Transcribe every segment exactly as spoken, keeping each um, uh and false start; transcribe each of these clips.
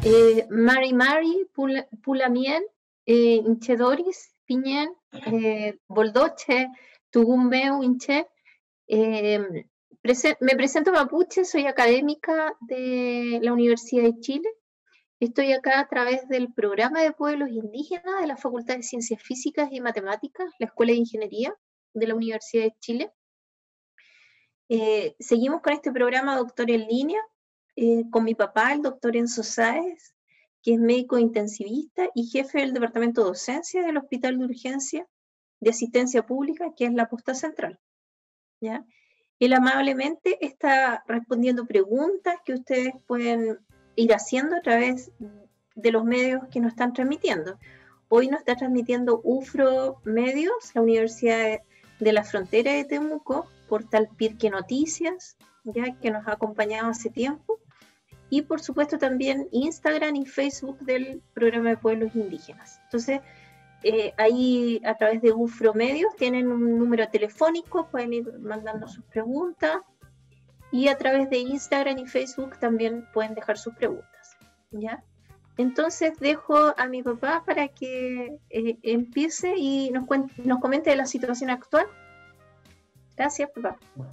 eh, Mari Mari, Pula, Pulamien, eh, Inche Doris, Piñén, eh, Boldoche, Tugumbeu, Inche. Eh, prese me presento mapuche, soy académica de la Universidad de Chile. Estoy acá a través del programa de pueblos indígenas de la Facultad de Ciencias Físicas y Matemáticas, la Escuela de Ingeniería de la Universidad de Chile. Eh, seguimos con este programa Doctor en Línea, eh, con mi papá, el doctor Enzo Sáez, que es médico intensivista y jefe del Departamento de Docencia del Hospital de Urgencia de Asistencia Pública, que es la Posta Central, ¿ya? Él amablemente está respondiendo preguntas que ustedes pueden ir haciendo a través de los medios que nos están transmitiendo. Hoy nos está transmitiendo UFRO Medios, la Universidad de la Frontera de Temuco, portal Pirque Noticias, ya que nos ha acompañado hace tiempo, y por supuesto también Instagram y Facebook del programa de pueblos indígenas. Entonces, eh, ahí a través de UFRO Medios tienen un número telefónico, pueden ir mandando sus preguntas, y a través de Instagram y Facebook también pueden dejar sus preguntas, ¿ya? Entonces dejo a mi papá para que eh, empiece y nos, nos comente de la situación actual. Gracias, papá.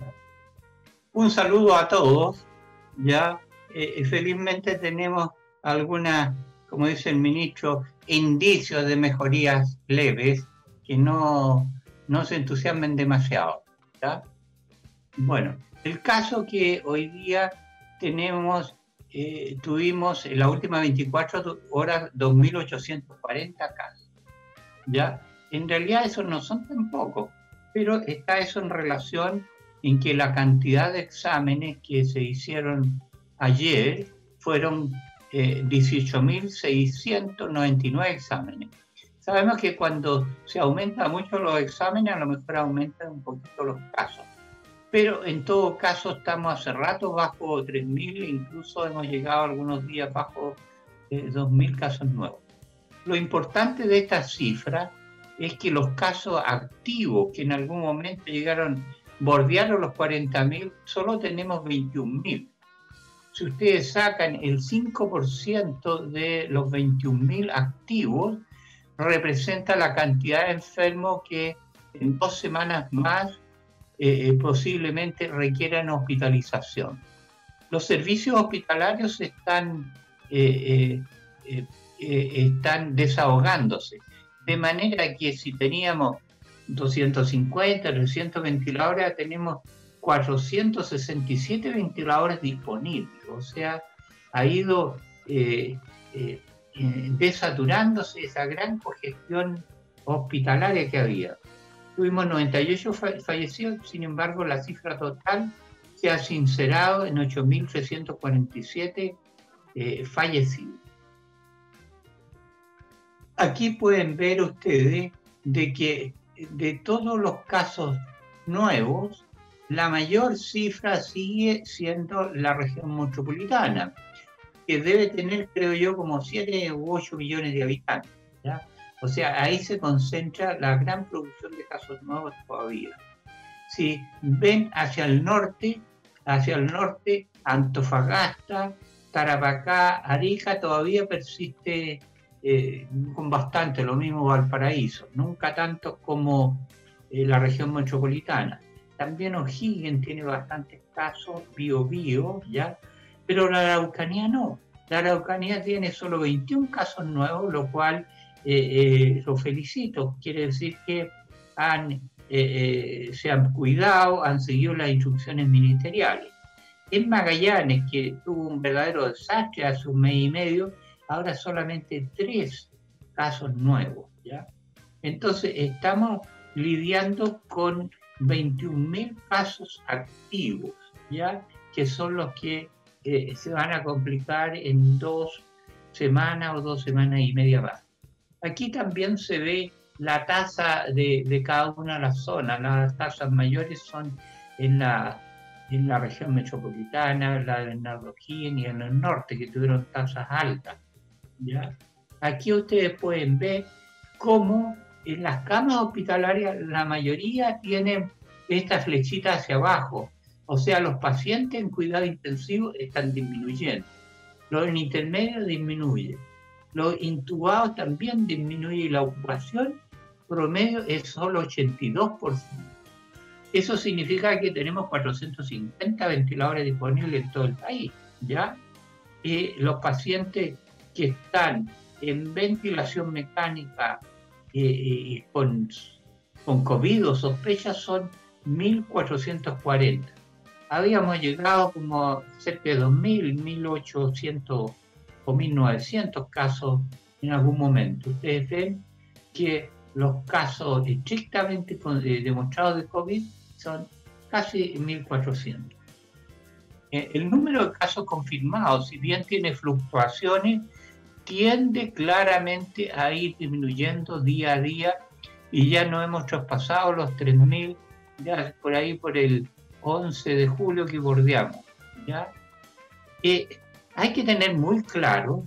Un saludo a todos. Ya eh, felizmente tenemos algunas, como dice el ministro, indicios de mejorías leves que no, no se entusiasmen demasiado, ¿ya? Bueno, el caso que hoy día tenemos, eh, tuvimos en las últimas veinticuatro horas dos mil ochocientos cuarenta casos, ¿ya? En realidad eso no son tan pocos, pero está eso en relación en que la cantidad de exámenes que se hicieron ayer fueron eh, dieciocho mil seiscientos noventa y nueve exámenes. Sabemos que cuando se aumenta mucho los exámenes, a lo mejor aumentan un poquito los casos, pero en todo caso estamos hace rato bajo tres mil, incluso hemos llegado algunos días bajo eh, dos mil casos nuevos. Lo importante de esta cifra es que los casos activos que en algún momento llegaron, bordearon los cuarenta mil, solo tenemos veintiún mil. Si ustedes sacan el cinco por ciento de los veintiún mil activos, representa la cantidad de enfermos que en dos semanas más eh, posiblemente requieran hospitalización. Los servicios hospitalarios están, eh, eh, eh, están desahogándose. De manera que si teníamos doscientos cincuenta, trescientos ventiladores, tenemos cuatrocientos sesenta y siete ventiladores disponibles. O sea, ha ido eh, eh, eh, desaturándose esa gran congestión hospitalaria que había. Tuvimos noventa y ocho fallecidos, sin embargo, la cifra total se ha sincerado en ocho mil trescientos cuarenta y siete eh, fallecidos. Aquí pueden ver ustedes de que de todos los casos nuevos, la mayor cifra sigue siendo la región metropolitana, que debe tener, creo yo, como siete u ocho millones de habitantes, ¿ya? O sea, ahí se concentra la gran producción de casos nuevos todavía. Si ven hacia el norte, hacia el norte, Antofagasta, Tarapacá, Arica, todavía persiste Eh, con bastante, lo mismo Valparaíso, nunca tanto como eh, la región metropolitana. También O'Higgins tiene bastantes casos, Biobío, ¿ya? Pero la Araucanía no. La Araucanía tiene solo veintiún casos nuevos, lo cual eh, eh, lo felicito. Quiere decir que han, eh, eh, se han cuidado, han seguido las instrucciones ministeriales. En Magallanes, que tuvo un verdadero desastre hace un mes y medio, ahora solamente tres casos nuevos, ¿ya? Entonces estamos lidiando con veintiún mil casos activos, ¿ya? Que son los que eh, se van a complicar en dos semanas o dos semanas y media más. Aquí también se ve la tasa de, de cada una de las zonas. Las tasas mayores son en la, en la región metropolitana, la de Bernardo O'Higgins y en el norte, que tuvieron tasas altas, ¿ya? Aquí ustedes pueden ver cómo en las camas hospitalarias la mayoría tienen esta flechita hacia abajo, o sea, los pacientes en cuidado intensivo están disminuyendo. Los intermedios disminuye. Los intubados también disminuye, la ocupación promedio es solo ochenta y dos por ciento. Eso significa que tenemos cuatrocientos cincuenta ventiladores disponibles en todo el país, ¿ya? Y los pacientes que están en ventilación mecánica eh, con, con COVID o sospecha son mil cuatrocientos cuarenta. Habíamos llegado como cerca de dos mil, mil ochocientos o mil novecientos casos en algún momento. Ustedes ven que los casos estrictamente demostrados de COVID son casi mil cuatrocientos. El número de casos confirmados, si bien tiene fluctuaciones, tiende claramente a ir disminuyendo día a día y ya no hemos traspasado los tres mil, ya por ahí por el once de julio que bordeamos, ¿ya? Eh, hay que tener muy claro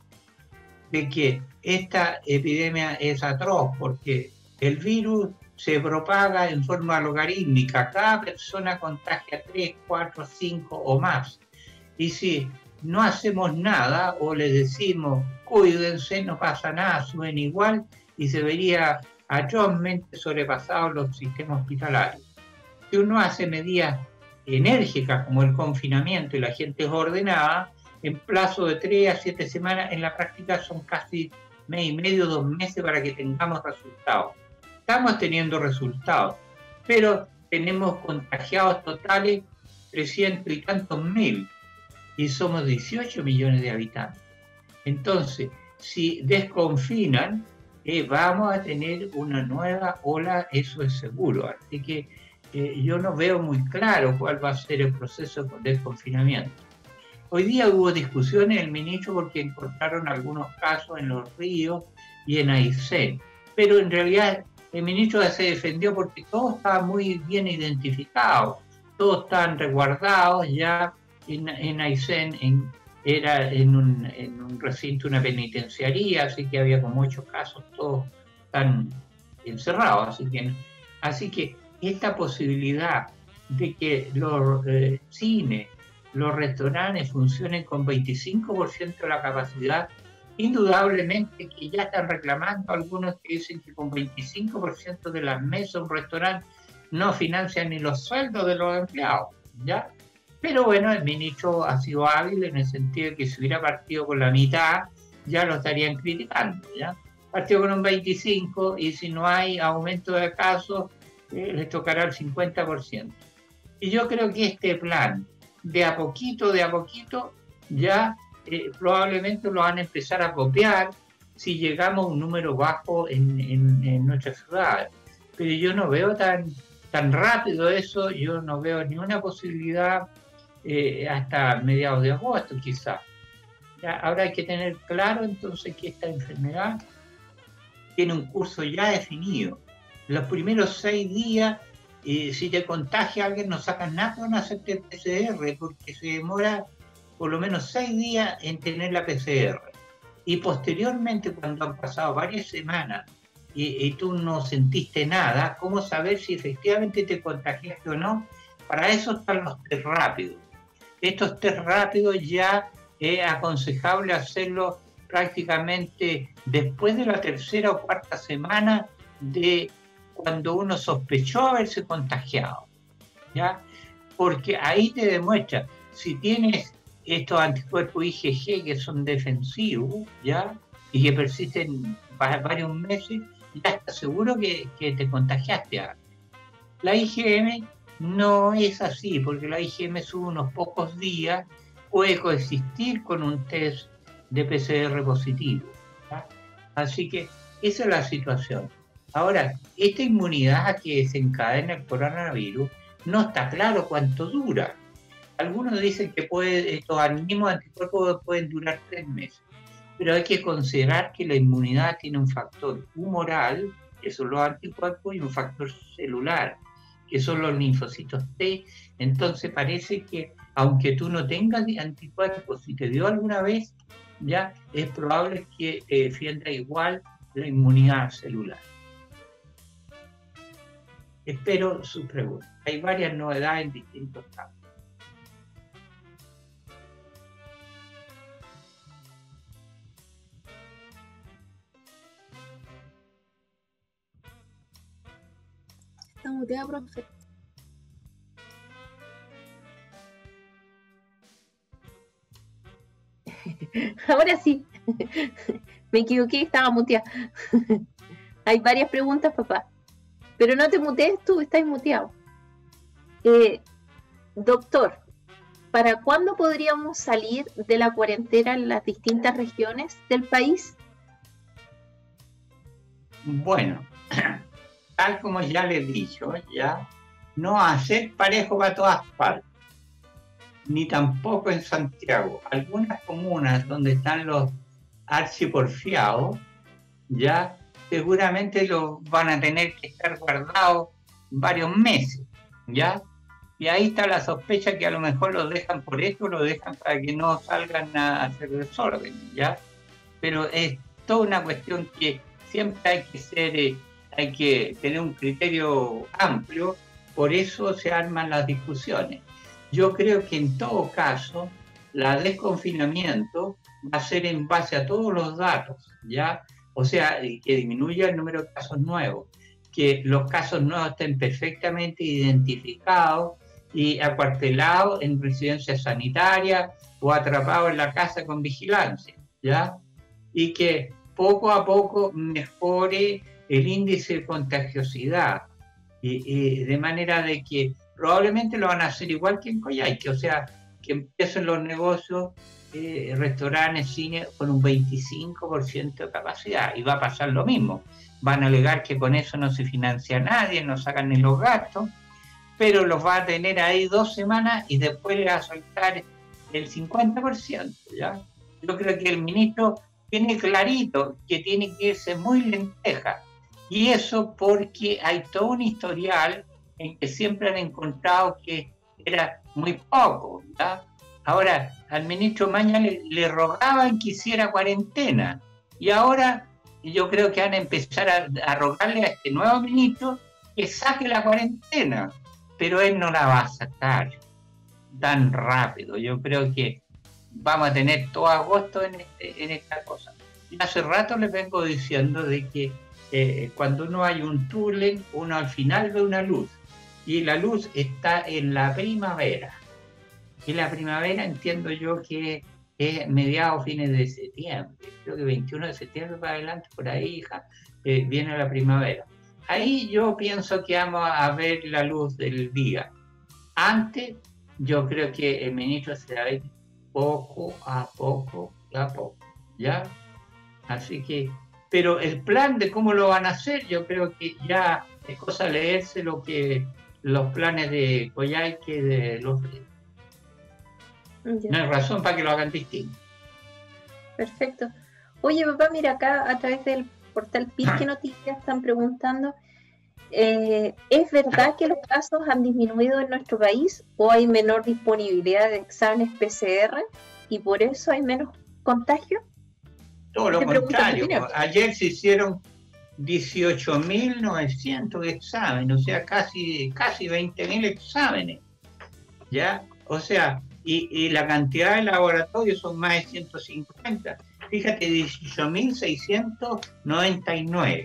de que esta epidemia es atroz porque el virus se propaga en forma logarítmica, cada persona contagia tres, cuatro, cinco o más, y si no hacemos nada o les decimos cuídense, no pasa nada, suben igual y se vería atrozmente sobrepasados los sistemas hospitalarios. Si uno hace medidas enérgicas como el confinamiento y la gente es ordenada, en plazo de tres a siete semanas, en la práctica son casi mes y medio, dos meses para que tengamos resultados. Estamos teniendo resultados, pero tenemos contagiados totales trescientos y tantos mil y somos dieciocho millones de habitantes. Entonces, si desconfinan, eh, vamos a tener una nueva ola, eso es seguro. Así que eh, yo no veo muy claro cuál va a ser el proceso de desconfinamiento. Hoy día hubo discusiones en el ministro porque encontraron algunos casos en Los Ríos y en Aysén, pero en realidad el ministro se defendió porque todo estaba muy bien identificado, todos estaban resguardados ya en, en Aysén, en, era en un, en un recinto, una penitenciaría, así que había como ocho casos, todos están encerrados, así que, así que esta posibilidad de que los eh, cines, los restaurantes funcionen con veinticinco por ciento de la capacidad, indudablemente que ya están reclamando algunos que dicen que con veinticinco por ciento de las mesas un restaurante no financian ni los sueldos de los empleados, ¿ya? Pero bueno, el ministro ha sido hábil en el sentido de que si hubiera partido con la mitad, ya lo estarían criticando, ¿ya? Partió con un veinticinco y si no hay aumento de casos, eh, les tocará el cincuenta por ciento. Y yo creo que este plan, de a poquito, de a poquito, ya eh, probablemente lo van a empezar a copiar si llegamos a un número bajo en, en, en nuestras ciudades. Pero yo no veo tan, tan rápido eso, yo no veo ni una posibilidad eh, hasta mediados de agosto quizás. Ahora hay que tener claro entonces que esta enfermedad tiene un curso ya definido. Los primeros seis días, eh, si te contagia alguien, no sacan nada con hacerte el P C R, porque se demora por lo menos seis días en tener la P C R. Y posteriormente, cuando han pasado varias semanas y, y tú no sentiste nada, ¿cómo saber si efectivamente te contagiaste o no? Para eso están los test rápidos. Estos test rápidos ya es aconsejable hacerlo prácticamente después de la tercera o cuarta semana de cuando uno sospechó haberse contagiado, ¿ya? Porque ahí te demuestra, si tienes estos anticuerpos I G G que son defensivos, ¿ya? Y que persisten varios meses, ya estás seguro que, que te contagiaste antes. La I G M no es así, porque la I G M sube unos pocos días, puede coexistir con un test de P C R positivo, ¿ya? Así que esa es la situación. Ahora, esta inmunidad que desencadena el coronavirus no está claro cuánto dura. Algunos dicen que puede, estos mismos anticuerpos pueden durar tres meses, pero hay que considerar que la inmunidad tiene un factor humoral, que son los anticuerpos, y un factor celular, que son los linfocitos T. Entonces parece que aunque tú no tengas anticuerpos, si te dio alguna vez, ya es probable que te defienda igual la inmunidad celular. Espero su pregunta. Hay varias novedades en distintos campos. muteada, profe. Ahora sí. Me equivoqué, estaba muteada. Hay varias preguntas, papá. Pero no te mutees tú, estás muteado. Eh, doctor, ¿para cuándo podríamos salir de la cuarentena en las distintas regiones del país? Bueno, tal como ya le he dicho, ya no hacer parejo para todas partes, ni tampoco en Santiago. Algunas comunas donde están los archiporfiados, ya seguramente los van a tener que estar guardados varios meses, ya. Y ahí está la sospecha que a lo mejor los dejan por esto, los dejan para que no salgan a hacer desorden, ya. Pero es toda una cuestión que siempre hay que ser, eh, hay que tener un criterio amplio, por eso se arman las discusiones. Yo creo que en todo caso, la desconfinamiento va a ser en base a todos los datos, ¿ya? O sea, que disminuya el número de casos nuevos, que los casos nuevos estén perfectamente identificados y acuartelados en residencias sanitarias o atrapados en la casa con vigilancia, ¿ya? Y que poco a poco mejore el índice de contagiosidad, y, y de manera de que probablemente lo van a hacer igual que en Coyhaique, o sea, que empiecen los negocios, eh, restaurantes, cines, con un veinticinco por ciento de capacidad, y va a pasar lo mismo. Van a alegar que con eso no se financia a nadie, no sacan ni los gastos, pero los va a tener ahí dos semanas y después le va a soltar el cincuenta por ciento, ¿ya? Yo creo que el ministro tiene clarito que tiene que irse muy lenteja, y eso porque hay todo un historial en que siempre han encontrado que era muy poco, ¿ya? Ahora, al ministro Maña le, le rogaban que hiciera cuarentena, y ahora yo creo que van a empezar a, a rogarle a este nuevo ministro que saque la cuarentena, pero él no la va a sacar tan rápido. Yo creo que vamos a tener todo agosto en, este, en esta cosa. Y hace rato les vengo diciendo de que eh, cuando uno hay un túnel, uno al final ve una luz, y la luz está en la primavera. Y la primavera entiendo yo que es mediados, fines de septiembre, creo que veintiuno de septiembre para adelante, por ahí, hija, eh, viene la primavera. Ahí yo pienso que vamos a ver la luz del día. Antes, yo creo que el ministro se va a ver poco a poco, a poco, ¿ya? Así que, pero el plan de cómo lo van a hacer, yo creo que ya es cosa leerse lo que los planes de Coyhaique, de los... Ya. No hay razón para que lo hagan distinto. Perfecto. Oye, papá, mira acá a través del portal P I R, ¿qué noticias están preguntando? Eh, ¿Es verdad que los casos han disminuido en nuestro país o hay menor disponibilidad de exámenes P C R y por eso hay menos contagio? Todo lo contrario. Ayer se hicieron dieciocho mil novecientos exámenes, o sea, casi, casi veinte mil exámenes, ¿ya? O sea, y, y la cantidad de laboratorios son más de ciento cincuenta. Fíjate, dieciocho mil seiscientos noventa y nueve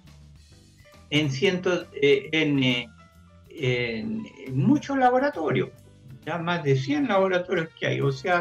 en, ciento, eh, en, eh, en, en muchos laboratorios, ya más de cien laboratorios que hay. O sea,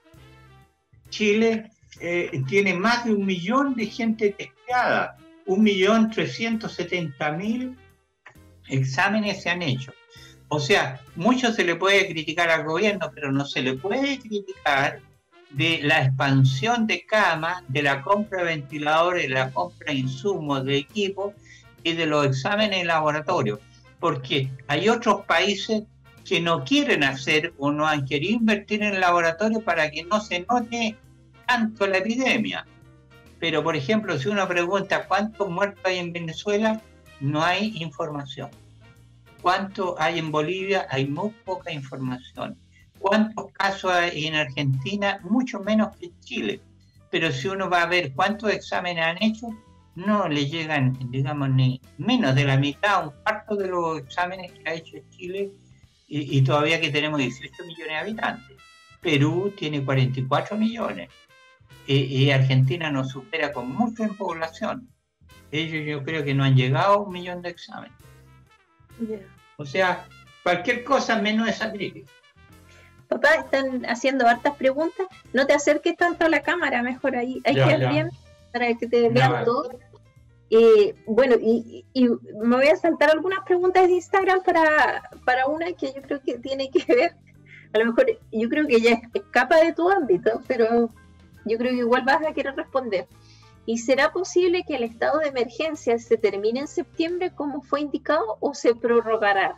Chile eh, tiene más de un millón de gente testeada, un millón trescientos setenta mil exámenes se han hecho. O sea, mucho se le puede criticar al gobierno, pero no se le puede criticar de la expansión de camas, de la compra de ventiladores, de la compra de insumos, de equipos y de los exámenes en laboratorio. Porque hay otros países que no quieren hacer o no han querido invertir en el laboratorio para que no se note tanto la epidemia. Pero, por ejemplo, si uno pregunta cuántos muertos hay en Venezuela, no hay información. ¿Cuánto hay en Bolivia? Hay muy poca información. ¿Cuántos casos hay en Argentina? Mucho menos que en Chile. Pero si uno va a ver cuántos exámenes han hecho, no le llegan, digamos, ni menos de la mitad, un cuarto de los exámenes que ha hecho Chile, y, y todavía que tenemos dieciocho millones de habitantes. Perú tiene cuarenta y cuatro millones. Y, y Argentina nos supera con mucho en población. Ellos yo creo que no han llegado a un millón de exámenes. Yeah. O sea, cualquier cosa menos esa crisis. Papá, están haciendo hartas preguntas. No te acerques tanto a la cámara, mejor ahí. Hay que ir bien para que te vean vale. todos. Eh, bueno, y, y, y me voy a saltar algunas preguntas de Instagram para, para una que yo creo que tiene que ver. A lo mejor yo creo que ya escapa de tu ámbito, pero yo creo que igual vas a querer responder. ¿Y será posible que el estado de emergencia se termine en septiembre como fue indicado o se prorrogará?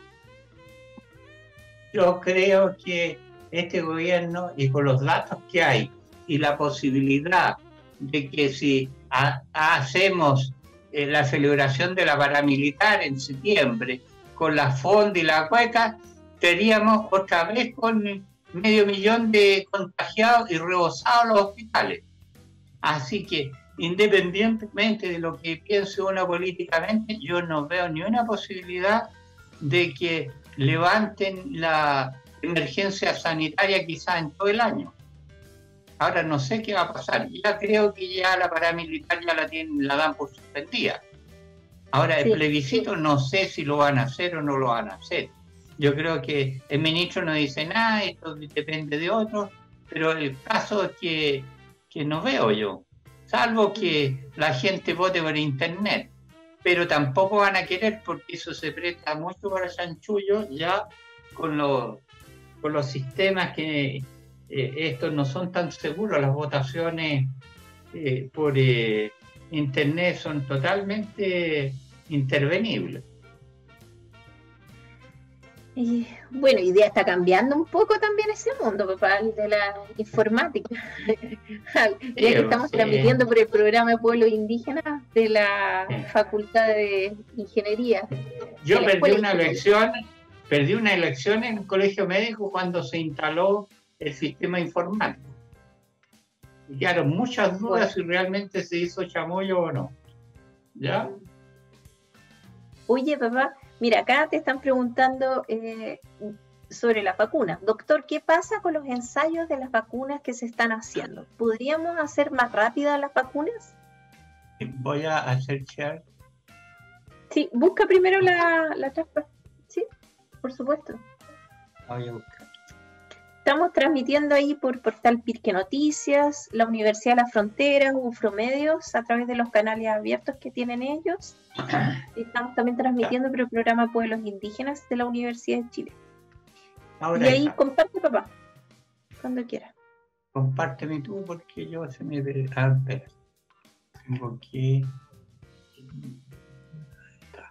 Yo creo que este gobierno, y con los datos que hay, y la posibilidad de que si ha, hacemos eh, la celebración de la paramilitar en septiembre, con la fonda y la cueca, estaríamos otra vez con medio millón de contagiados y rebosados los hospitales. Así que, independientemente de lo que piense uno políticamente, yo no veo ni una posibilidad de que levanten la emergencia sanitaria quizá en todo el año. Ahora no sé qué va a pasar. Ya creo que ya la paramilitar ya la tienen, la dan por suspendida. Ahora el sí, plebiscito sí. No sé si lo van a hacer o no lo van a hacer. Yo creo que el ministro no dice nada, esto depende de otros, pero el caso es que, que no veo yo, salvo que la gente vote por internet. Pero tampoco van a querer porque eso se presta mucho para chanchullo ya con los, con los sistemas que eh, estos no son tan seguros. Las votaciones eh, por eh, internet son totalmente intervenibles. Y bueno, hoy día está cambiando un poco también ese mundo, papá, el de la informática. Ya que estamos sí. transmitiendo por el programa de Pueblos Indígenas de la sí. Facultad de Ingeniería. Yo perdí una elección, perdí una elección en el colegio médico cuando se instaló el sistema informático. Y quedaron muchas dudas bueno. si realmente se hizo chamullo o no. ¿Ya? Oye, papá, mira, acá te están preguntando eh, sobre las vacunas. Doctor, ¿qué pasa con los ensayos de las vacunas que se están haciendo? ¿Podríamos hacer más rápidas las vacunas? Voy a hacer share. Sí, busca primero la, la transpa- Sí, por supuesto. Voy a buscar. Estamos transmitiendo ahí por Portal Pirque Noticias, la Universidad de la Frontera, Ufromedios, a través de los canales abiertos que tienen ellos. Estamos también transmitiendo por el programa Pueblos Indígenas de la Universidad de Chile. Ahora y ahí está. Comparte, papá, cuando quiera. Compárteme tú porque yo se me ve. Ah, espera. Tengo que. Está.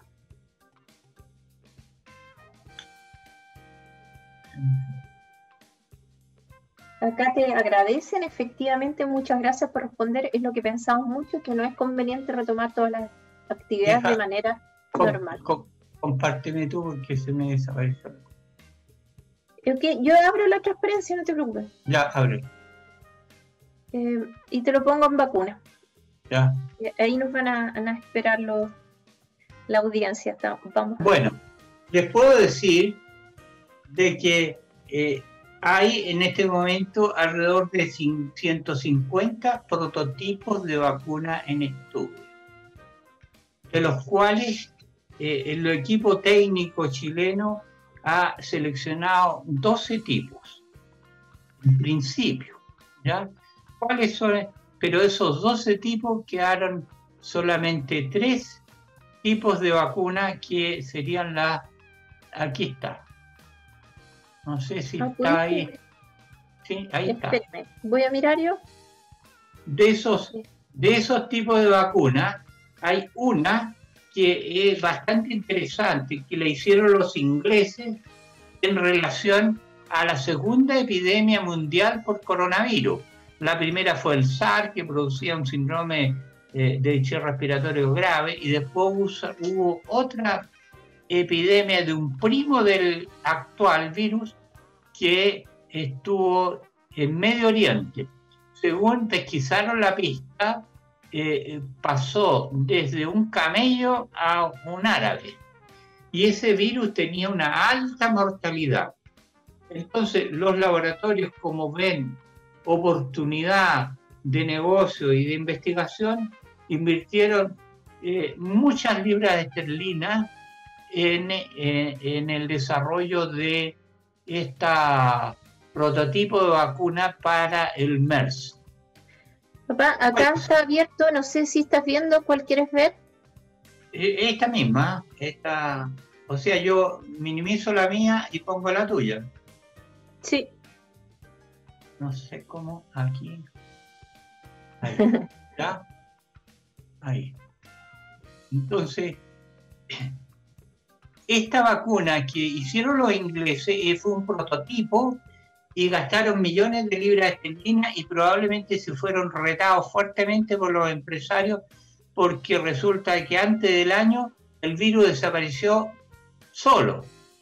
Acá te agradecen, efectivamente, muchas gracias por responder. Es lo que pensamos mucho, que no es conveniente retomar todas las actividades Deja, de manera com, normal. Com, compárteme tú porque se me desapareció. Okay, yo abro la transparencia, no te preocupes. Ya, abre. Eh, y te lo pongo en vacuna. Ya. Y ahí nos van a, a esperar los, la audiencia. Vamos. Bueno, les puedo decir de que eh, hay en este momento alrededor de ciento cincuenta prototipos de vacuna en estudio, de los cuales eh, el equipo técnico chileno ha seleccionado doce tipos, en principio, ¿ya? ¿Cuáles son? Pero esos doce tipos quedaron solamente tres tipos de vacuna que serían las... Aquí está. No sé si ah, está ahí. Sí, ahí Espérame. Está. Voy a mirar yo. De esos, de esos tipos de vacunas, hay una que es bastante interesante, que la hicieron los ingleses en relación a la segunda epidemia mundial por coronavirus. La primera fue el SARS, que producía un síndrome eh, de distrés respiratorio grave, y después hubo, hubo otra epidemia de un primo del actual virus que estuvo en Medio Oriente. Según pesquisaron la pista, eh, pasó desde un camello a un árabe, y ese virus tenía una alta mortalidad. Entonces los laboratorios, como ven oportunidad de negocio y de investigación, invirtieron eh, muchas libras esterlinas en, en, en el desarrollo de este prototipo de vacuna para el MERS. Papá, acá bueno, está abierto, no sé si estás viendo, ¿cuál quieres ver? Esta misma, esta, o sea, yo minimizo la mía y pongo la tuya. Sí. No sé cómo, aquí. Ahí, ¿ya? Ahí. Entonces, esta vacuna que hicieron los ingleses fue un prototipo y gastaron millones de libras esterlinas y probablemente se fueron retados fuertemente por los empresarios porque resulta que antes del año el virus desapareció solo.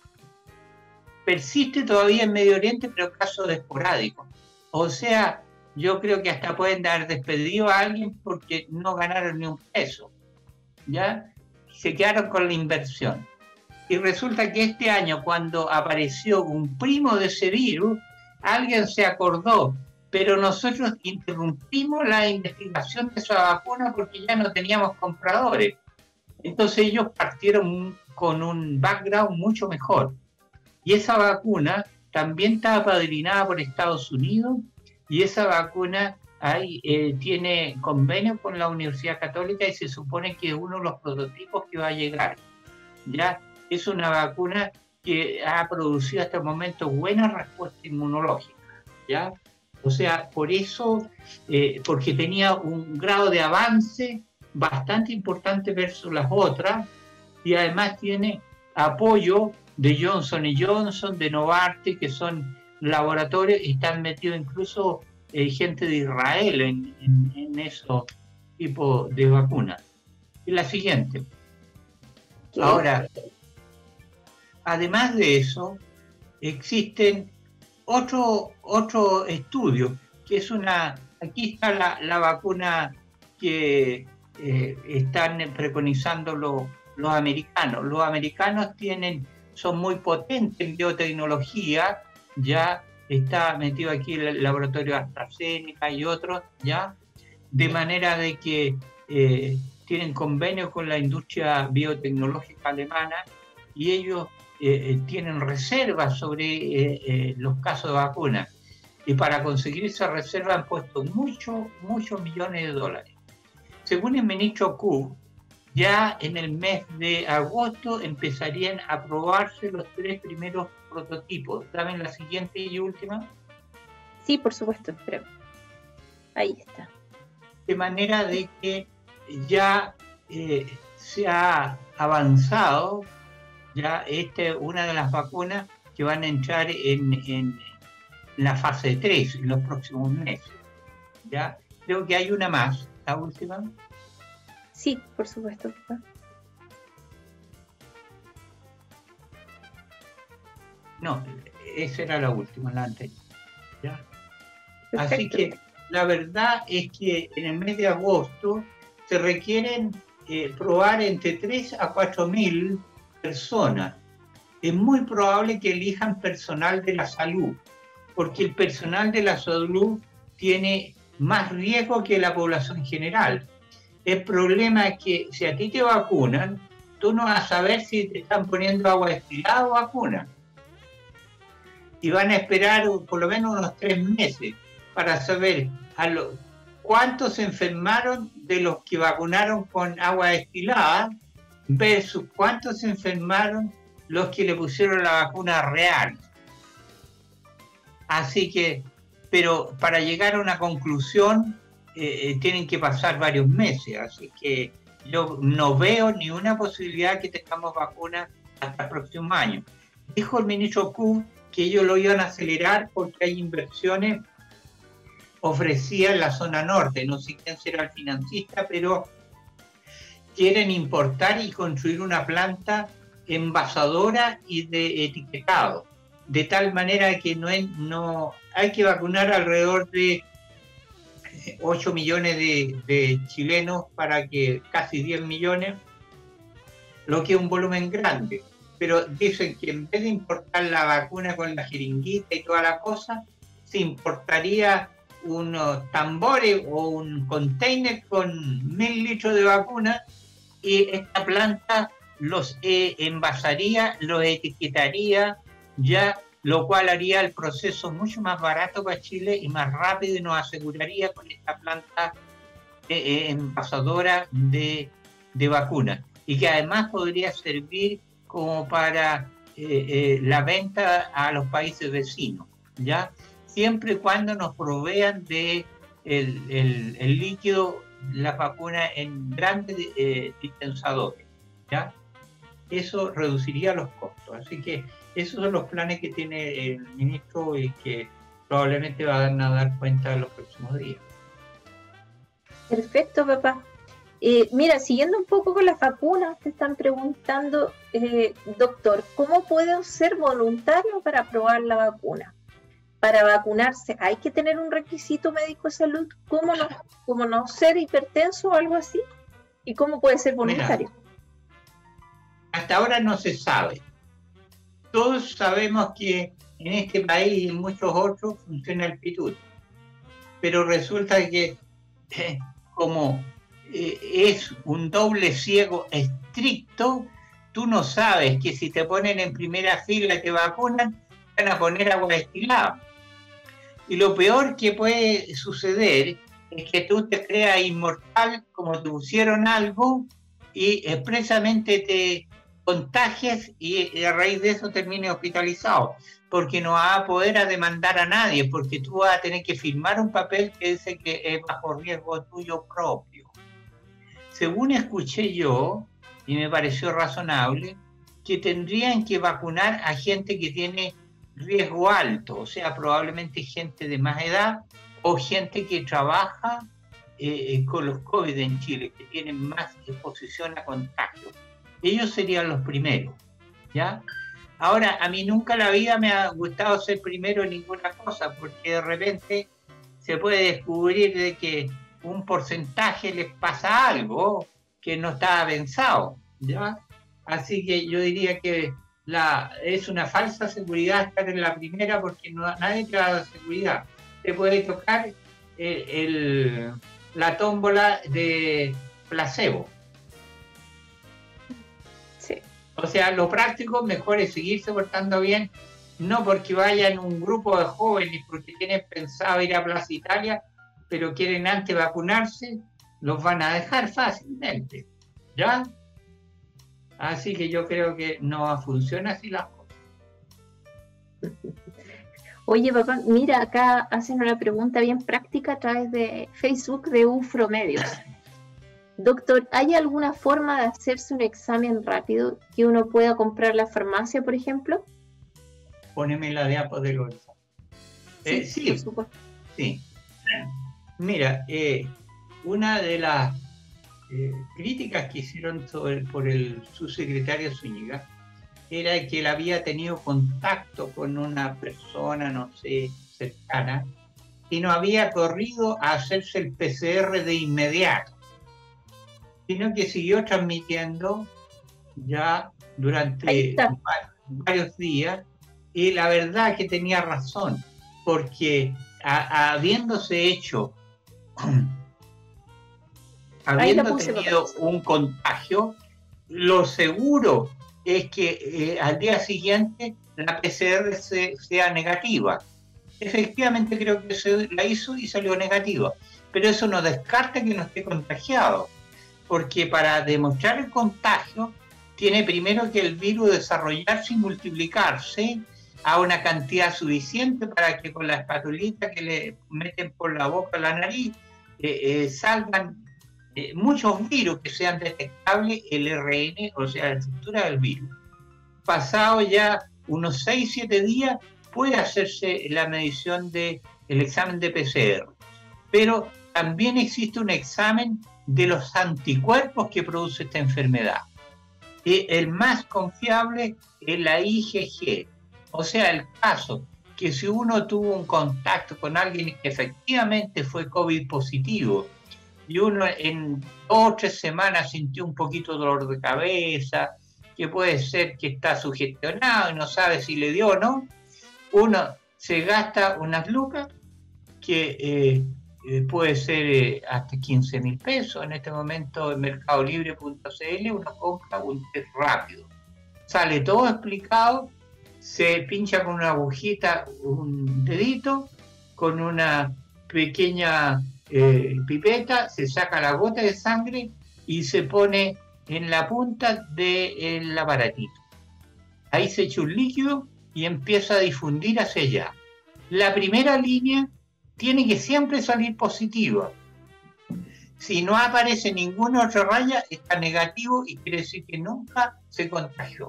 Persiste todavía en Medio Oriente, pero casos esporádicos. O sea, yo creo que hasta pueden dar despedido a alguien porque no ganaron ni un peso. ¿Ya? Se quedaron con la inversión. Y resulta que este año, cuando apareció un primo de ese virus, alguien se acordó, pero nosotros interrumpimos la investigación de esa vacuna porque ya no teníamos compradores. Entonces ellos partieron con un background mucho mejor. Y esa vacuna también está apadrinada por Estados Unidos y esa vacuna hay, eh, tiene convenio con la Universidad Católica y se supone que es uno de los prototipos que va a llegar. Ya es una vacuna que ha producido hasta el momento buena respuesta inmunológica. ¿Ya? O sea, por eso, eh, porque tenía un grado de avance bastante importante versus las otras y además tiene apoyo de Johnson y Johnson, de Novartis, que son laboratorios y están metidos incluso eh, gente de Israel en, en, en esos tipos de vacunas. Y la siguiente. ¿Qué? Ahora, además de eso, existen otro, otro estudio, que es una, aquí está la, la vacuna que eh, están preconizando los, los americanos. Los americanos tienen, son muy potentes en biotecnología, ya está metido aquí el laboratorio AstraZeneca y otros, ya, de manera de que eh, tienen convenio con la industria biotecnológica alemana y ellos eh, tienen reservas sobre eh, eh, los casos de vacunas. Y para conseguir esa reserva han puesto muchos, muchos millones de dólares. Según el ministro Q, ya en el mes de agosto empezarían a probarse los tres primeros prototipos. ¿Saben la siguiente y última? Sí, por supuesto, espera. Ahí está. De manera de que ya eh, se ha avanzado, ya esta es una de las vacunas que van a entrar en, en la fase tres en los próximos meses. ¿Ya? Creo que hay una más, la última. Sí, por supuesto. No, esa era la última, la anterior. ¿Ya? Así que la verdad es que en el mes de agosto se requieren eh, probar entre tres a cuatro mil personas. Es muy probable que elijan personal de la salud, porque el personal de la salud tiene más riesgo que la población general. El problema es que si a ti te vacunan, tú no vas a saber si te están poniendo agua destilada o vacuna. Y van a esperar por lo menos unos tres meses para saber a lo, cuántos se enfermaron de los que vacunaron con agua destilada versus cuántos se enfermaron los que le pusieron la vacuna real. Así que, pero para llegar a una conclusión eh, tienen que pasar varios meses, así que yo no veo ni una posibilidad que tengamos vacunas hasta el próximo año. Dijo el ministro Q que ellos lo iban a acelerar porque hay inversiones ofrecidas en la zona norte, no sé quién será el financista, pero quieren importar y construir una planta envasadora y de etiquetado, de tal manera que no, es, no hay que vacunar alrededor de ocho millones de, de chilenos para que casi diez millones, lo que es un volumen grande. Pero dicen que en vez de importar la vacuna con la jeringuita y toda la cosa, se importaría unos tambores o un container con mil litros de vacuna y esta planta los eh, envasaría, los etiquetaría, ya, lo cual haría el proceso mucho más barato para Chile y más rápido, y nos aseguraría con esta planta eh, eh, envasadora de, de vacunas, y que además podría servir como para eh, eh, la venta a los países vecinos, ¿ya? Siempre y cuando nos provean de el, el, el líquido, la vacuna en grandes eh, dispensadores, ¿ya? Eso reduciría los costos. Así que esos son los planes que tiene el ministro y que probablemente van a dar cuenta en los próximos días. Perfecto, papá. Eh, mira, siguiendo un poco con las vacunas, te están preguntando, eh, doctor, ¿cómo puedo ser voluntario para probar la vacuna? Para vacunarse, ¿hay que tener un requisito médico de salud? ¿Cómo no, cómo no ser hipertenso o algo así? ¿Y cómo puede ser voluntario? Mira, hasta ahora no se sabe. Todos sabemos que en este país y en muchos otros funciona el pituto. Pero resulta que eh, como eh, es un doble ciego estricto, tú no sabes que si te ponen en primera fila y te vacunan, van a poner agua destilada. Y lo peor que puede suceder es que tú te creas inmortal, como te pusieron algo, y expresamente te contagies y a raíz de eso termines hospitalizado, porque no vas a poder a demandar a nadie, porque tú vas a tener que firmar un papel que dice que es bajo riesgo tuyo propio. Según escuché yo, y me pareció razonable, que tendrían que vacunar a gente que tiene riesgo alto, o sea, probablemente gente de más edad o gente que trabaja eh, con los COVID en Chile, que tienen más exposición a contagio. Ellos serían los primeros, ¿ya? Ahora, a mí nunca en la vida me ha gustado ser primero en ninguna cosa, porque de repente se puede descubrir de que un porcentaje les pasa algo que no estaba pensado, ¿ya? Así que yo diría que la, es una falsa seguridad estar en la primera, porque no, nadie te da seguridad. Te puede tocar el, el, la tómbola de placebo. Sí. O sea, lo práctico mejor es seguirse portando bien, no porque vayan un grupo de jóvenes, porque tienen pensado ir a Plaza Italia, pero quieren antes vacunarse, los van a dejar fácilmente, ¿ya? Así que yo creo que no funciona así las cosas. Oye, papá, mira, acá hacen una pregunta bien práctica a través de Facebook de Ufromedios. Doctor, ¿hay alguna forma de hacerse un examen rápido que uno pueda comprar en la farmacia, por ejemplo? Póneme la diapo de los... Eh, sí, sí, por supuesto. Sí. Mira, eh, una de las eh, críticas que hicieron sobre, por el subsecretario Zúñiga era que él había tenido contacto con una persona, no sé, cercana, y no había corrido a hacerse el P C R de inmediato, sino que siguió transmitiendo ya durante varios días, y la verdad que tenía razón, porque a, a, habiéndose hecho, habiendo tenido un contagio, lo seguro es que eh, al día siguiente la P C R se, sea negativa. Efectivamente creo que se la hizo y salió negativa, pero eso no descarta que no esté contagiado, porque para demostrar el contagio tiene primero que el virus desarrollarse y multiplicarse a una cantidad suficiente para que con la espatulita que le meten por la boca a la nariz eh, eh, salgan eh, muchos virus que sean detectables el R N, o sea, la estructura del virus. Pasado ya unos seis siete días puede hacerse la medición del examen de P C R, pero también existe un examen de los anticuerpos que produce esta enfermedad. Y el más confiable es la I G G, o sea, el caso que si uno tuvo un contacto con alguien que efectivamente fue COVID positivo y uno en dos o tres semanas sintió un poquito de dolor de cabeza, que puede ser que está sugestionado y no sabe si le dio o no, uno se gasta unas lucas que eh, eh, puede ser eh, hasta quince mil pesos. En este momento en mercado libre punto c l uno compra un test rápido. Sale todo explicado, se pincha con una agujita un dedito, con una pequeña eh, pipeta, se saca la gota de sangre y se pone en la punta del aparatito. Ahí se echa un líquido y empieza a difundir hacia allá. La primera línea tiene que siempre salir positiva. Si no aparece ninguna otra raya, está negativo y quiere decir que nunca se contagió.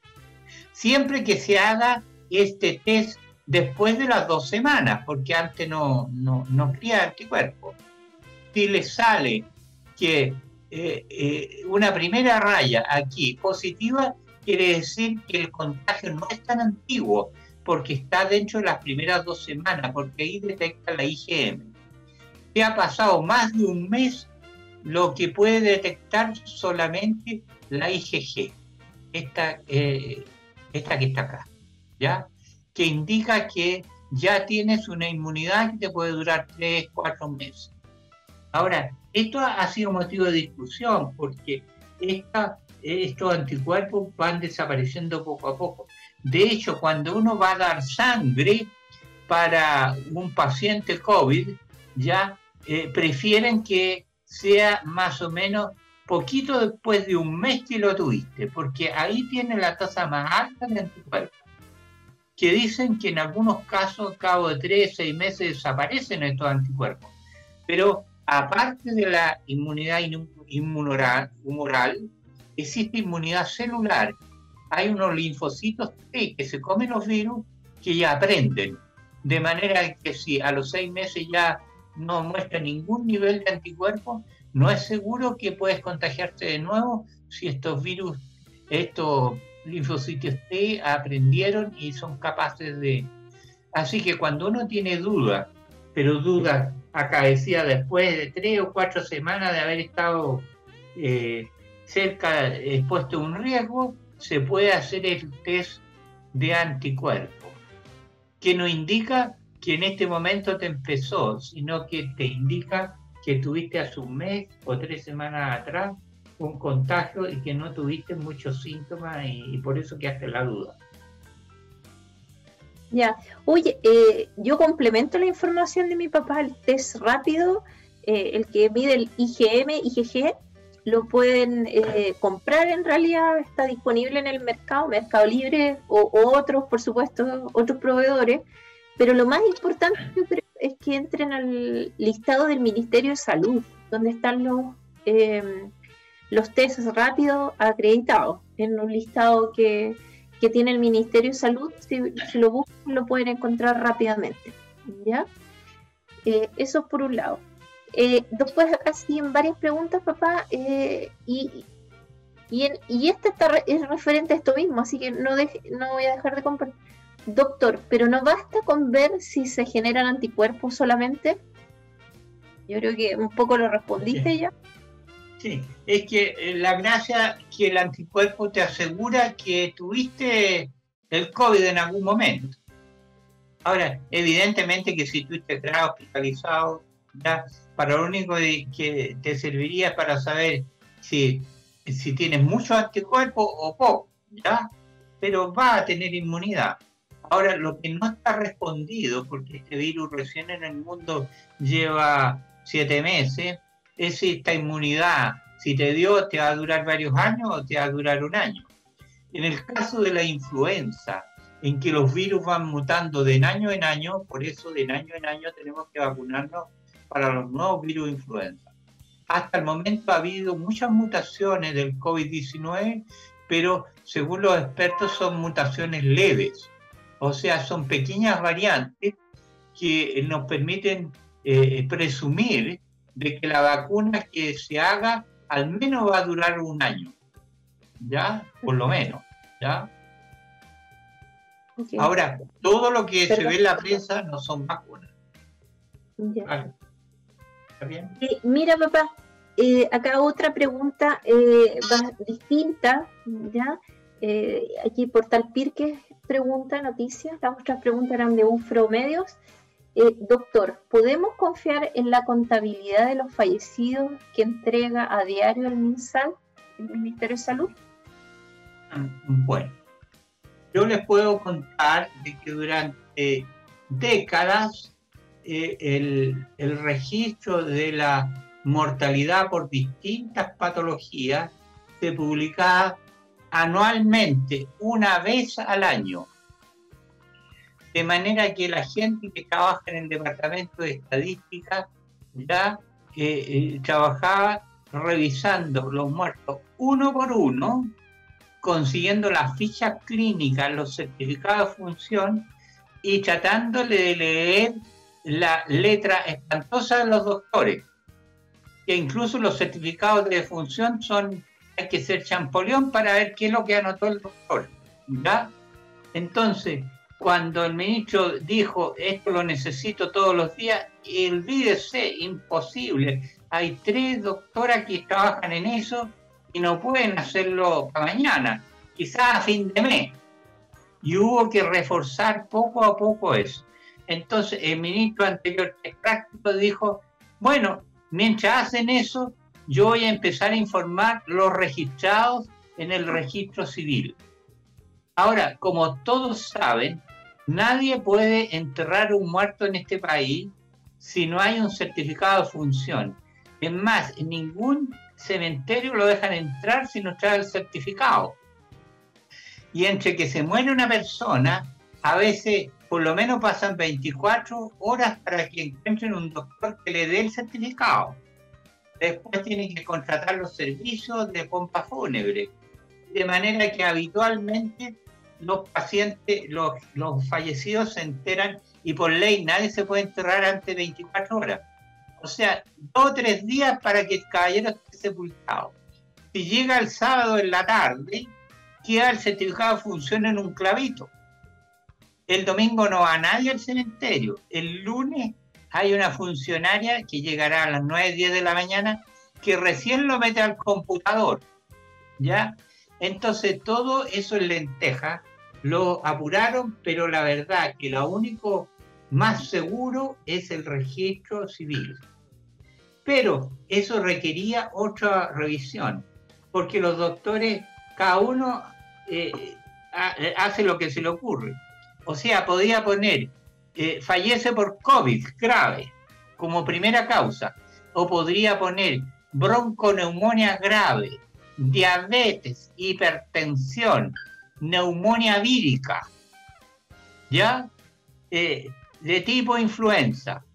Siempre que se haga este test después de las dos semanas, porque antes no, no, no cría anticuerpos. Si le sale que eh, eh, una primera raya aquí positiva, quiere decir que el contagio no es tan antiguo, porque está dentro de las primeras dos semanas, porque ahí detecta la I G M. Si ha pasado más de un mes, lo que puede detectar solamente la I G G, esta, eh, esta que está acá, ¿ya? Que indica que ya tienes una inmunidad que te puede durar tres, cuatro meses. Ahora, esto ha sido motivo de discusión, porque esta, estos anticuerpos van desapareciendo poco a poco. De hecho, cuando uno va a dar sangre para un paciente COVID, ya eh, prefieren que sea más o menos poquito después de un mes que lo tuviste, porque ahí tiene la tasa más alta de anticuerpos, que dicen que en algunos casos, al cabo de tres, seis meses, desaparecen estos anticuerpos. Pero aparte de la inmunidad inmunoral, humoral, existe inmunidad celular. Hay unos linfocitos T que se comen los virus que ya aprenden. De manera que si a los seis meses ya no muestra ningún nivel de anticuerpos, no es seguro que puedes contagiarte de nuevo si estos virus, estos linfocitos T aprendieron y son capaces de... Así que cuando uno tiene dudas, pero dudas acaecidas después de tres o cuatro semanas de haber estado eh, cerca, expuesto a un riesgo, se puede hacer el test de anticuerpos, que no indica que en este momento te empezó, sino que te indica que tuviste hace un mes o tres semanas atrás un contagio y que no tuviste muchos síntomas y, y por eso quedaste la duda. Ya, oye, eh, yo complemento la información de mi papá, el test rápido, eh, el que mide el I G M, I G G, lo pueden eh, comprar en realidad, está disponible en el mercado, Mercado Libre o, o otros, por supuesto, otros proveedores, pero lo más importante es que entren al listado del Ministerio de Salud, donde están los, eh, los test rápidos acreditados, en un listado que, que tiene el Ministerio de Salud. Si, si lo buscan lo pueden encontrar rápidamente, ¿ya? Eh, eso por un lado. Eh, después acá siguen varias preguntas, papá, eh, y, y, en, y esta está re, es referente a esto mismo, así que no, deje, no voy a dejar de compartir. Doctor, pero no basta con ver si se generan anticuerpos solamente. Yo creo que un poco lo respondiste sí. ya. Sí, es que la gracia es que el anticuerpo te asegura que tuviste el COVID en algún momento. Ahora, evidentemente que si tú estás hospitalizado, ya, para lo único que te serviría es para saber si, si tienes muchos anticuerpos o poco, ¿ya? Pero va a tener inmunidad. Ahora, lo que no está respondido, porque este virus recién en el mundo lleva siete meses, es si esta inmunidad, si te dio, te va a durar varios años o te va a durar un año. En el caso de la influenza, en que los virus van mutando de año en año, por eso de año en año tenemos que vacunarnos para los nuevos virus de influenza. Hasta el momento ha habido muchas mutaciones del COVID diecinueve, pero según los expertos son mutaciones leves. O sea, son pequeñas variantes que nos permiten eh, presumir de que la vacuna que se haga al menos va a durar un año, ¿ya? Por lo menos, ¿ya? Okay. Ahora, todo lo que Perdón. se ve en la prensa no son vacunas. Ya. Vale. ¿Está bien? Eh, mira, papá, eh, acá otra pregunta eh, distinta, ¿ya? Eh, aquí Portal Pirque pregunta, noticias, las otras preguntas eran de Ufro Medios. Eh, doctor, ¿podemos confiar en la contabilidad de los fallecidos que entrega a diario el MinSal, el Ministerio de Salud? Bueno, yo les puedo contar de que durante décadas eh, el, el registro de la mortalidad por distintas patologías se publicaba anualmente, una vez al año. De manera que la gente que trabaja en el departamento de estadística ya eh, eh, trabajaba revisando los muertos uno por uno, consiguiendo las fichas clínicas, los certificados de función y tratándole de leer la letra espantosa de los doctores, que incluso los certificados de defunción son, hay que ser champoleón para ver qué es lo que anotó el doctor, ¿ya? Entonces, cuando el ministro dijo, esto lo necesito todos los días, olvídese, imposible. Hay tres doctoras que trabajan en eso y no pueden hacerlo para mañana, quizás a fin de mes. Y hubo que reforzar poco a poco eso. Entonces, el ministro anterior, que es práctico, dijo, bueno, mientras hacen eso, yo voy a empezar a informar los registrados en el registro civil. Ahora, como todos saben, nadie puede enterrar un muerto en este país si no hay un certificado de función. Es más, en ningún cementerio lo dejan entrar si no trae el certificado. Y entre que se muere una persona, a veces por lo menos pasan veinticuatro horas para que encuentren un doctor que le dé el certificado. Después tienen que contratar los servicios de pompa fúnebre. De manera que habitualmente los pacientes, los, los fallecidos se enteran y por ley nadie se puede enterrar antes de veinticuatro horas. O sea, dos o tres días para que el caballero esté sepultado. Si llega el sábado en la tarde, queda el certificado de función en un clavito. El domingo no va nadie al cementerio. El lunes hay una funcionaria que llegará a las nueve, diez de la mañana que recién lo mete al computador, ¿ya? Entonces todo eso en lenteja lo apuraron, pero la verdad que lo único más seguro es el registro civil. Pero eso requería otra revisión, porque los doctores, cada uno eh, hace lo que se le ocurre. O sea, podía poner eh, fallece por COVID grave como primera causa, o podría poner bronconeumonía grave, diabetes, hipertensión, neumonía vírica, ¿ya? Eh, de tipo influenza.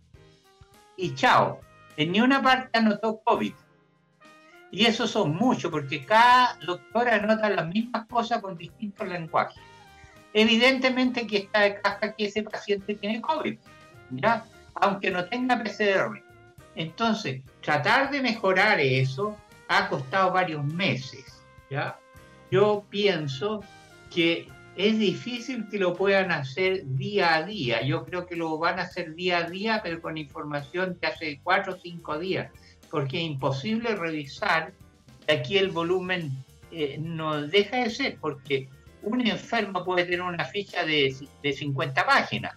Y chao, en ni una parte anotó COVID. Y eso son muchos, porque cada doctor anota las mismas cosas con distintos lenguajes. Evidentemente que está de caja que ese paciente tiene COVID, ¿ya? Aunque no tenga P C R. Entonces, tratar de mejorar eso ha costado varios meses, ¿ya? Yo pienso que es difícil que lo puedan hacer día a día. Yo creo que lo van a hacer día a día, pero con información de hace cuatro o cinco días, porque es imposible revisar. Aquí el volumen eh, no deja de ser, porque un enfermo puede tener una ficha de, de cincuenta páginas,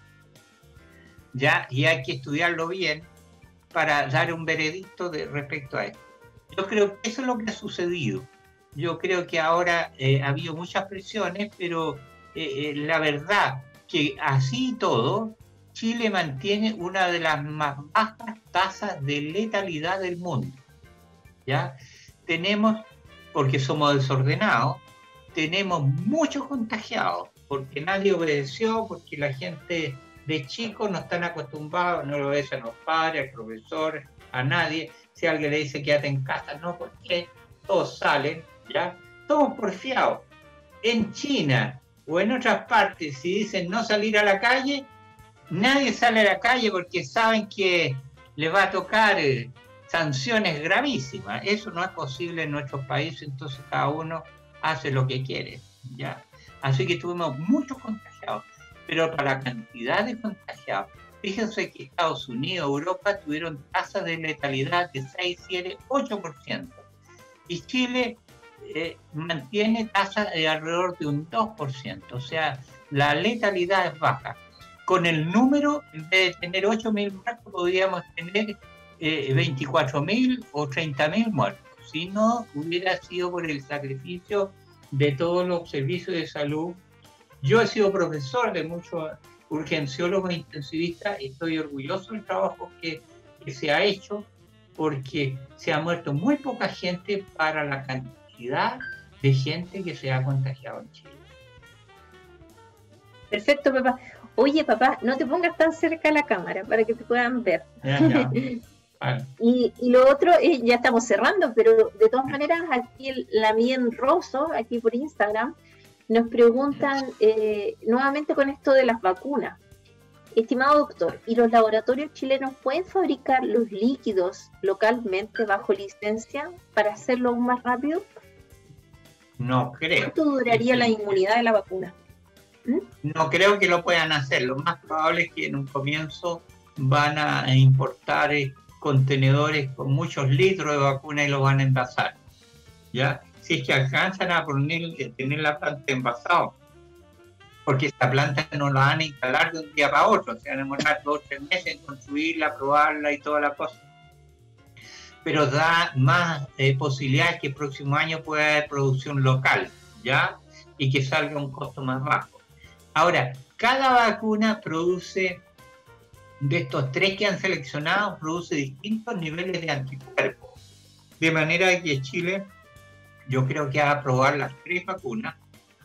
¿ya? Y hay que estudiarlo bien para dar un veredicto de, respecto a esto. Yo creo que eso es lo que ha sucedido. Yo creo que ahora eh, ha habido muchas presiones, pero eh, eh, la verdad que así y todo, Chile mantiene una de las más bajas tasas de letalidad del mundo, ¿ya? Tenemos, porque somos desordenados, tenemos muchos contagiados, porque nadie obedeció, porque la gente de chicos no están acostumbrados, no lo obedecen a los padres, al profesor, a nadie. Si alguien le dice quédate en casa, no, ¿por qué? Todos salen, ¿ya? Todos porfiados. En China o en otras partes, si dicen no salir a la calle, nadie sale a la calle porque saben que les va a tocar eh, sanciones gravísimas. Eso no es posible en nuestros países, entonces cada uno hace lo que quiere, ¿ya? Así que tuvimos muchos contagiados, pero para la cantidad de contagiados, fíjense que Estados Unidos, Europa tuvieron tasas de letalidad de seis, siete, ocho por ciento. Y Chile eh, mantiene tasas de alrededor de un dos por ciento. O sea, la letalidad es baja. con el número, en vez de tener ocho mil muertos, podríamos tener eh, veinticuatro mil o treinta mil muertos, si no hubiera sido por el sacrificio de todos los servicios de salud. Yo he sido profesor de muchos urgenciólogos intensivistas y estoy orgulloso del trabajo que, que se ha hecho, porque se ha muerto muy poca gente para la cantidad de gente que se ha contagiado en Chile. Perfecto, papá. Oye, papá, no te pongas tan cerca a la cámara para que te puedan ver. Ya, ya. Vale. Y, y lo otro, eh, ya estamos cerrando, pero de todas maneras, aquí el, la Mien Rosso, aquí por Instagram, nos preguntan eh, nuevamente con esto de las vacunas. Estimado doctor, ¿y los laboratorios chilenos pueden fabricar los líquidos localmente bajo licencia para hacerlo aún más rápido? No creo. ¿Cuánto duraría la inmunidad de la vacuna? ¿Mm? No creo que lo puedan hacer. Lo más probable es que en un comienzo van a importar eh, contenedores con muchos litros de vacuna y los van a envasar. ¿Ya? Si es que alcanzan a poner, tener la planta envasada, porque esta planta no la van a instalar de un día para otro, se van a demorar dos o tres meses en construirla, probarla y toda la cosa. Pero da más eh, posibilidades que el próximo año pueda haber producción local, ¿ya? Y que salga a un costo más bajo. Ahora, cada vacuna produce, de estos tres que han seleccionado, produce distintos niveles de anticuerpos. De manera que Chile, yo creo que va a probar las tres vacunas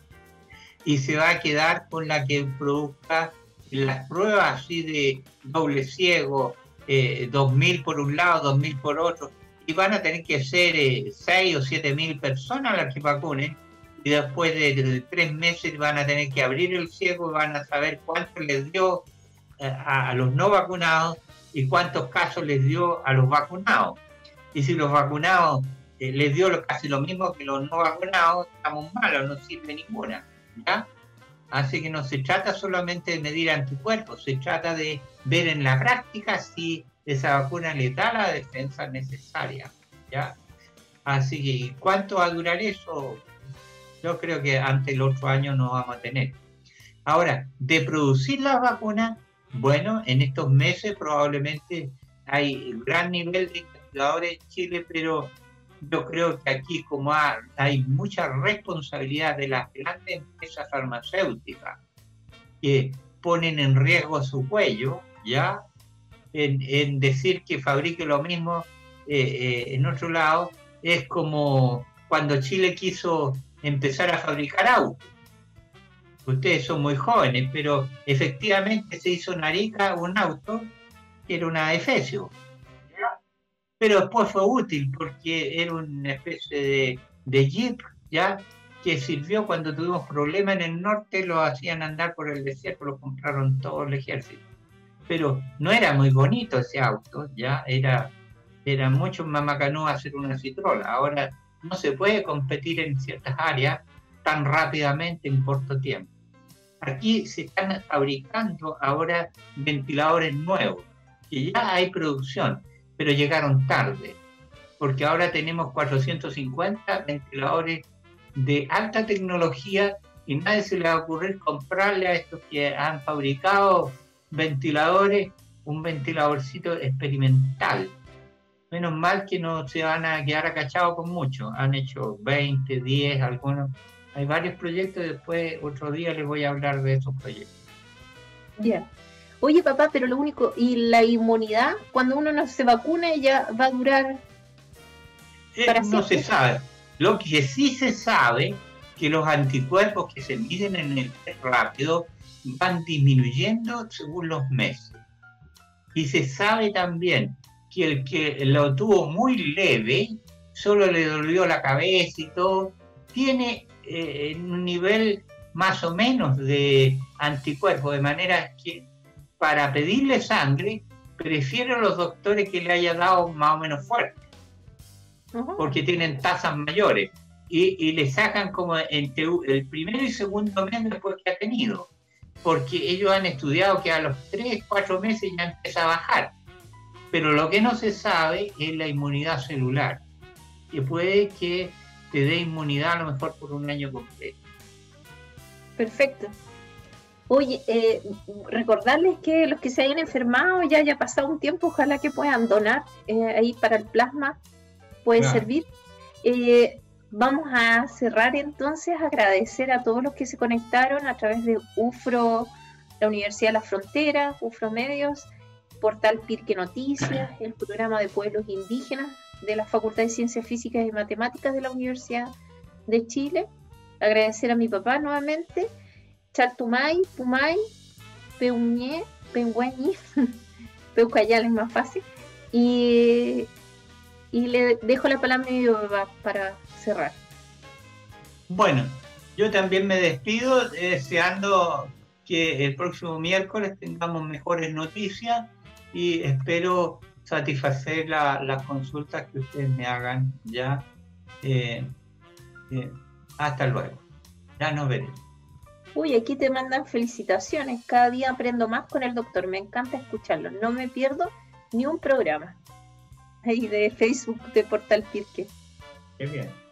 y se va a quedar con la que produzca las pruebas así de doble ciego, eh, dos mil por un lado, dos mil por otro, y van a tener que ser eh, seis o siete mil personas las que vacunen, y después de, de tres meses van a tener que abrir el ciego y van a saber cuánto les dio eh, a, a los no vacunados y cuántos casos les dio a los vacunados. Y si los vacunados eh, les dio lo, casi lo mismo que los no vacunados, estamos malos, no sirve ninguna, ¿ya? Así que no se trata solamente de medir anticuerpos, se trata de ver en la práctica si esa vacuna le da la defensa necesaria, ¿ya? Así que, ¿cuánto va a durar eso? Yo creo que antes del otro año no vamos a tener. Ahora, de producir las vacunas, bueno, en estos meses probablemente hay un gran nivel de investigadores en Chile, pero yo creo que aquí, como ha, hay mucha responsabilidad de las grandes empresas farmacéuticas que ponen en riesgo su cuello, ¿ya? En, en decir que fabrique lo mismo eh, eh, en otro lado, es como cuando Chile quiso empezar a fabricar autos. Ustedes son muy jóvenes, pero efectivamente se hizo en Arica un auto que era una Efesio. Pero después fue útil porque era una especie de, de jeep, ¿ya? Que sirvió cuando tuvimos problemas en el norte, lo hacían andar por el desierto, lo compraron todo el ejército. Pero no era muy bonito ese auto, ¿ya? Era, era mucho más macanudo hacer una Citroën. Ahora no se puede competir en ciertas áreas tan rápidamente en corto tiempo. Aquí se están fabricando ahora ventiladores nuevos, que ya hay producción, pero llegaron tarde, porque ahora tenemos cuatrocientos cincuenta ventiladores de alta tecnología y nadie se le va a ocurrir comprarle a estos que han fabricado ventiladores un ventiladorcito experimental. Menos mal que no se van a quedar acachados con mucho. Han hecho veinte, diez, algunos. Hay varios proyectos, después otro día les voy a hablar de esos proyectos. Bien. Yeah. Oye, papá, pero lo único, ¿y la inmunidad? Cuando uno no se vacuna, ya va a durar para eh, no se sabe. Lo que sí se sabe, que los anticuerpos que se miden en el test rápido van disminuyendo según los meses. Y se sabe también que el que lo tuvo muy leve, solo le dolió la cabeza y todo, tiene eh, un nivel más o menos de anticuerpos, de manera que para pedirle sangre, prefiero los doctores que le haya dado más o menos fuerte, uh-huh. porque tienen tasas mayores, y, y le sacan como entre el primero y segundo mes después que ha tenido, porque ellos han estudiado que a los tres, cuatro meses ya empieza a bajar, pero lo que no se sabe es la inmunidad celular, que puede que te dé inmunidad a lo mejor por un año completo. Perfecto. Oye, eh, recordarles que los que se hayan enfermado, ya haya pasado un tiempo, ojalá que puedan donar eh, ahí para el plasma, puede Claro. servir. Eh, vamos a cerrar entonces, agradecer a todos los que se conectaron a través de U F R O, la Universidad de la Frontera, U F R O Medios, Portal Pirque Noticias, el programa de pueblos indígenas de la Facultad de Ciencias Físicas y Matemáticas de la Universidad de Chile. Agradecer a mi papá nuevamente, Chartumay, Pumay, Peuñé, Peuñi, Peucayal es más fácil. Y, y le dejo la palabra a mi papá para cerrar. Bueno, yo también me despido deseando que el próximo miércoles tengamos mejores noticias y espero satisfacer la, las consultas que ustedes me hagan ya. Eh, eh, hasta luego. Ya nos veremos. Uy, aquí te mandan felicitaciones. Cada día aprendo más con el doctor. Me encanta escucharlo. No me pierdo ni un programa. Ahí de Facebook de Portal Pirque. Qué bien.